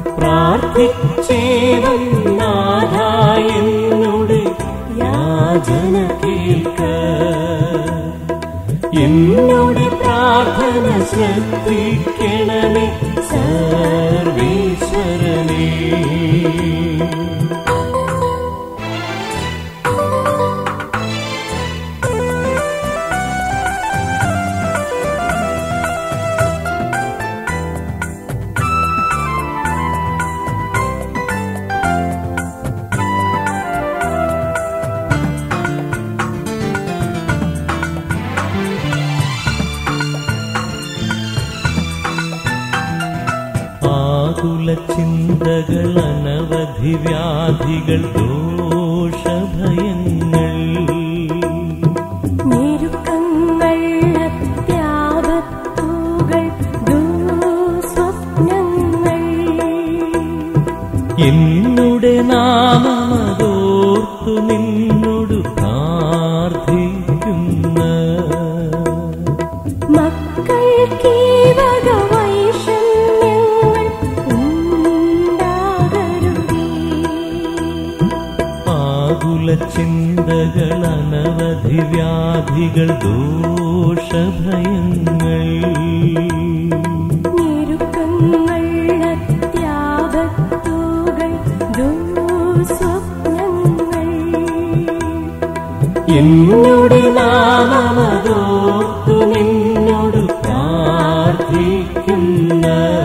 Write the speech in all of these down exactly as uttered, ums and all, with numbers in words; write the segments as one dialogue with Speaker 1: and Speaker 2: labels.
Speaker 1: പ്രാർത്ഥിച്ചേവൻ നാഥാ എന്നോട് യാചന കേൾക്ക. എന്നോട് പ്രാർത്ഥന ശ്രദ്ധിക്കണമേ സർവേശ്വരനേ. ചിന്തകൾ അനവധി വ്യാധികൾ ദോഷഭയങ്ങൾ
Speaker 2: ഞെരുക്കങ്ങൾ അത്യാപത്തുകൾ ദുസ്വപ്നങ്ങൾ
Speaker 1: എന്നുടെ നാമമതോർത്തു നിന്നോട് പ്രാർത്ഥിക്കുന്ന
Speaker 2: മക്കൾക്ക്
Speaker 1: ചിന്തകൾ അനവധി വ്യാധികൾ ദോഷഭയങ്ങൾ
Speaker 2: ഞെരുക്കങ്ങൾ അത്യാപത്തുകൾ ദുസ്വപ്നങ്ങൾ
Speaker 1: എന്നോട് നാമമതോർത്തു നിന്നോട് പ്രാർത്ഥിക്കുന്ന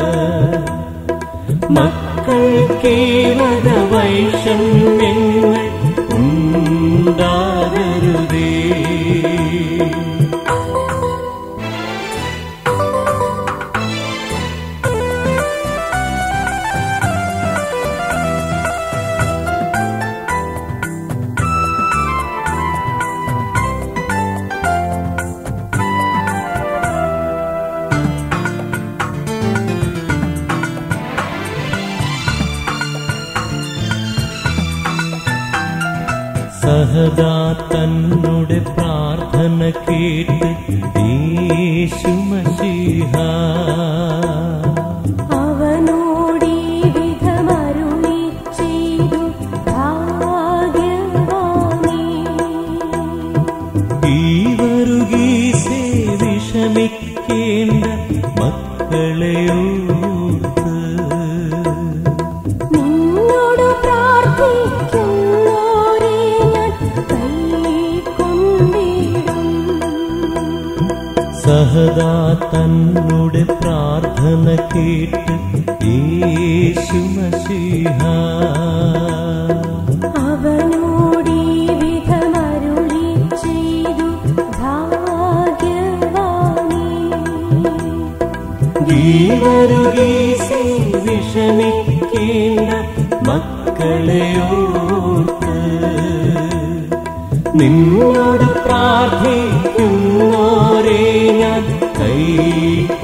Speaker 1: മക്കൾക്കേവക വൈഷമ്യങ്ങൾ ഉണ്ടാകരുതേ. സഹദാ തന്നുടെ പ്രാർത്ഥന കേട്ട് യേശു മശീഹ
Speaker 2: അവനോടീ വിധമരുളി ചെയ്തു ഭാഗ്യവാനേ.
Speaker 1: ഈ വരുകീസേ വിഷമിക്കേണ്ട മക്കളെയോർത്ത്
Speaker 2: നിന്നോട് പ്രാർത്ഥിക്കും
Speaker 1: സഹദാ തന്നുടെ പ്രാർത്ഥന കേട്ട് യേശു മശീഹ
Speaker 2: അവനോടീ വിധമരുളി ചെയ്തു ഭാഗ്യവാനേ.
Speaker 1: ഈ വരുകീസേ വിഷമിക്കേണ്ട മക്കളെയോർത്ത് നിന്നോട് പ്രാർത്ഥിക്കുന്നോരേ ഞാൻ കൈ